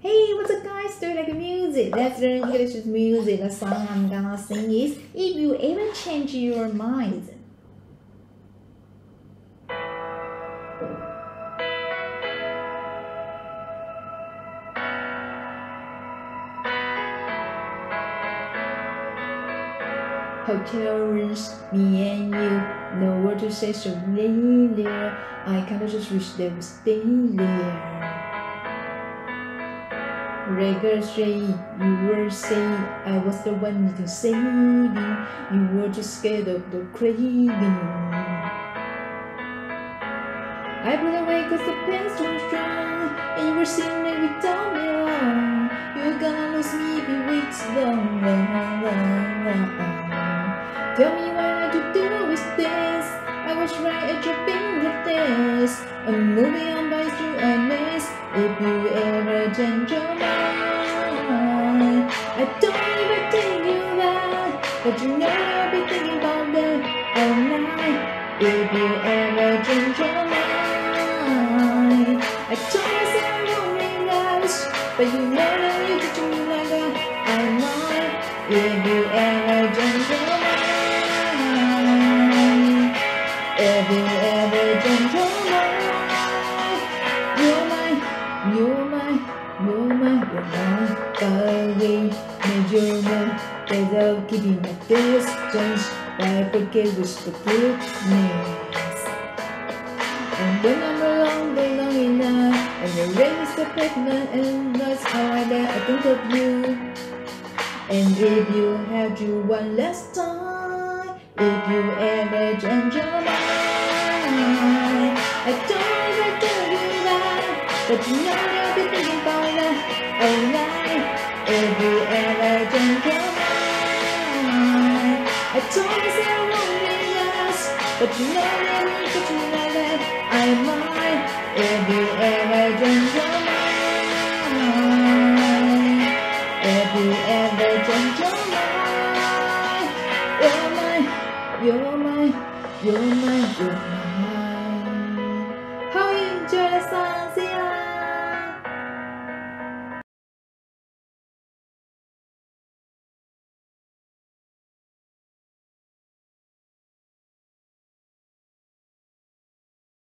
Hey, what's up guys? Do you like music? Let's learn English with music. The song I'm gonna sing is If You Ever Change Your Mind. Hotel rooms, me and you, no word to say so later. I kinda just wish they would stay there. Regular straight, you were saying I was the one needing saving. You were just scared of the craving. I put away cause the pain's too strong, and you were saying maybe don't be long. You're gonna lose me if you wait too long. Tell me what to do with this. I was right at your fingertips. A movie on by through a mess. If you ever change your mind, I don't even take you back, but you know I'll be thinking about that all night. If you ever change your mind, I told myself I won't realize, but you know that you treat me like that I might. If you ever change your mind, if you ever change your mind, you're mine, you're mine, you're mine, you're mine. Falling measurement without keeping a distance, but I forget which the good means. And when I'm alone enough, and the rain is the pavement, and that's how I think of you. And if you have to one last time, if you ever change your mind, I don't ever tell you that, but you know I'll be thinking about that all night. If you ever change your mind, I told myself I won't realize, but you know that you treat me like that I might. If you ever change your mind, if you ever change your mind, you're mine, you're mine, you're mine, you're mine. How you enjoy the song?